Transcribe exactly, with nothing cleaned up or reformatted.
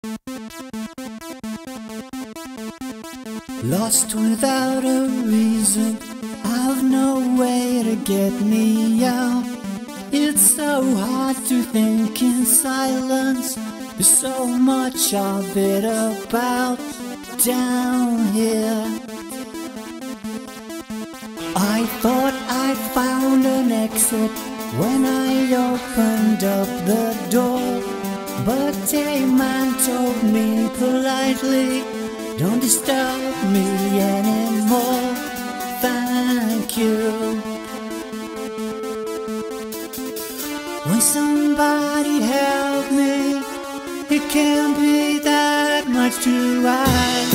Lost without a reason, I've no way to get me out. It's so hard to think in silence, there's so much of it about down here. I thought I found an exit when I opened up the door, but a man told me politely, don't disturb me anymore, thank you. When somebody help me, it can't be that much to ask.